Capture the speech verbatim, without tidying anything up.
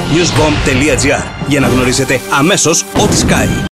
newsbomb τελεία gr για να γνωρίσετε αμέσως ό,τι σκάει.